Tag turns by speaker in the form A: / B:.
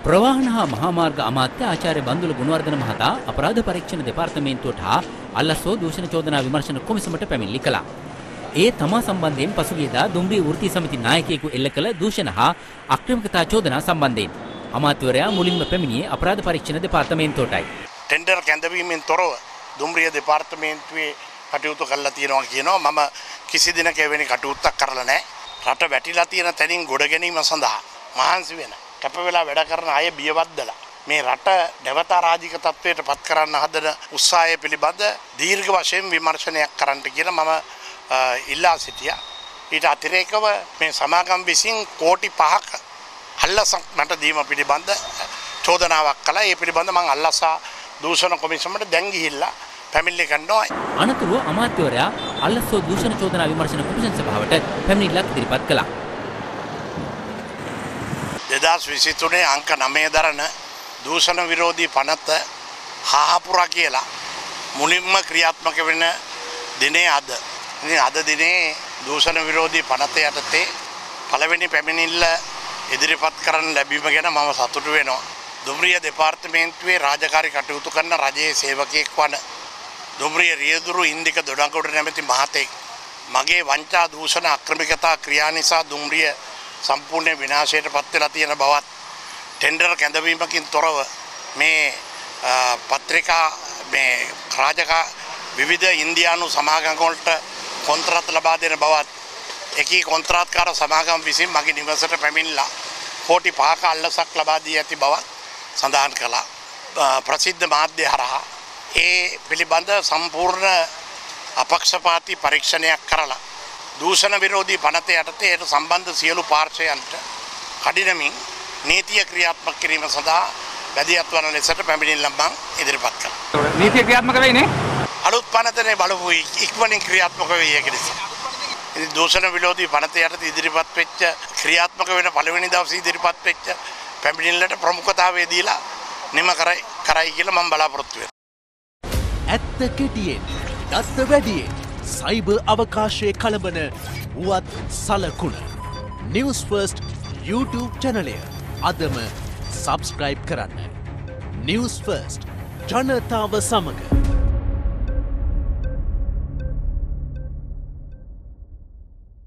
A: ප්‍රවාහන හා මහා මාර්ග අමාත්‍ය ආචාර්ය බන්දුල ගුණවර්ධන මහතා අපරාධ පරීක්ෂණ දෙපාර්තමේන්තුවට හා අල්ලස්සෝ දූෂණ චෝදනා විමර්ශන කොමිසමට පැමිණිලි කළා. ඒ තමා සම්බන්ධයෙන් පසුගියදා දුම්රිය වෘත්තීය සමිති නායකයෙකු එල්ල කළ දූෂණ හා අක්‍රමිකතා චෝදනා සම්බන්ධයෙන් අමාත්‍යවරයා මුලින්ම පැමිණියේ අපරාධ පරීක්ෂණ දෙපාර්තමේන්තුවටයි.
B: ටෙන්ඩර් කැඳවීමෙන් තොරව දුම්රිය දෙපාර්තමේන්තුවේ කටයුතු කරලා තියෙනවා කියනවා. මම කිසි දිනක එවැනි කටයුත්තක් කරලා නැහැ. රට වැටිලා තියෙන තැනින් ගොඩ ගැනීම සඳහා මහන්සි වෙන කැප වෙලා වැඩ කරන අය බියවද්දලා මේ රට නැවත රාජික තත්වයට පත් කරන්න හදන උත්සාහය පිළිබඳ දීර්ඝ වශයෙන් විමර්ශනයක් කරන්නට කියලා මම ඉල්ලා සිටියා. ඊට අතිරේකව මේ සමාගම් විසින් කෝටි 5ක අල්ලසක් මට දීම පිළිබඳ චෝදනාවක් කළා. ඒ පිළිබඳ මම අල්ලසා දූෂණ කොමිසමට දැන් ගිහිල්ලා පැමිණිලි කරනවා.
A: අනතුරුව අමාත්‍යවරයා අල්ලස්සෝ දූෂණ චෝදනා විමර්ශන කොමිෂන් සභාවට පැමිණිල්ලක් ඉදිරිපත් කළා.
B: 2023 අංක 9 දරන දූෂණ විරෝධී පනත හාහපුරා කියලා මුලින්ම ක්‍රියාත්මක වෙන දිනේ අද. ඉතින් අද දිනේ දූෂණ විරෝධී පනත යටතේ පළවෙනි පැමිණිල්ල ඉදිරිපත් කරන්න ලැබීම ගැන මම සතුටු වෙනවා. දුම්රිය දෙපාර්තමේන්තුවේ රාජකාරී කටයුතු කරන රජයේ සේවකයෙක් වන දුම්රිය රියදුරු ඉන්දික දොඩංගොඩ නැමැති මහතෙක් මගේ වංචා දූෂණ අක්‍රමිකතා ක්‍රියා නිසා දුම්රිය සම්පූර්ණ විනාශයට පත් වෙලා තියෙන බවත් ටෙන්ඩර් කැඳවීමකින් තොරව මේ පත්‍රිකා මේ රාජකා විවිධ ඉන්දියානු සමාගම් වලට කොන්ත්‍රාත් ලබා දෙන බවත් එකී කොන්ත්‍රාත්කාර සමාගම් විසින් මගේ නිවසට පැමිණලා කෝටි 5ක අල්ලසක් ලබා දී ඇති බවත් සඳහන් කළා. ප්‍රසිද්ධ මාධ්‍ය හරහා ඒ පිළිබඳ සම්පූර්ණ අපක්ෂපාතී පරීක්ෂණයක් කරලා දූෂණ විරෝධී පනත යටතේ ඒට සම්බන්ධ සියලු පාර්ශ්වයන්ට කඩිනමින් නීතිය ක්‍රියාත්මක කිරීම සඳහා වැදගත් වන ලෙසට පැමිණිල්ල මම ඉදිරිපත් කළා.
C: නීතිය ක්‍රියාත්මක වෙන්නේ
B: අලුත් පනතනේ බලමු ඉක්මනින් ක්‍රියාත්මක වෙයි ඒක නිසා. ඉතින් දූෂණ විරෝධී පනත යටතේ ඉදිරිපත් වෙච්ච ක්‍රියාත්මක වෙන පළවෙනි දවසේ ඉදිරිපත් වෙච්ච පැමිණිල්ලට ප්‍රමුඛතාවය දීලා නිම කරයි කියලා මම බලාපොරොත්තු වෙනවා.
D: ඇත්ත කෙටියෙන් දත්ත වැඩියෙන් සයිබර් අවකාශයේ කළඹන වුවත් සලකුණ නිවුස් ෆර්ස්ට් YouTube චැනලය අදම සබස්ක්‍රයිබ් කරන්න. නිවුස් ෆර්ස්ට් ජනතාව සමග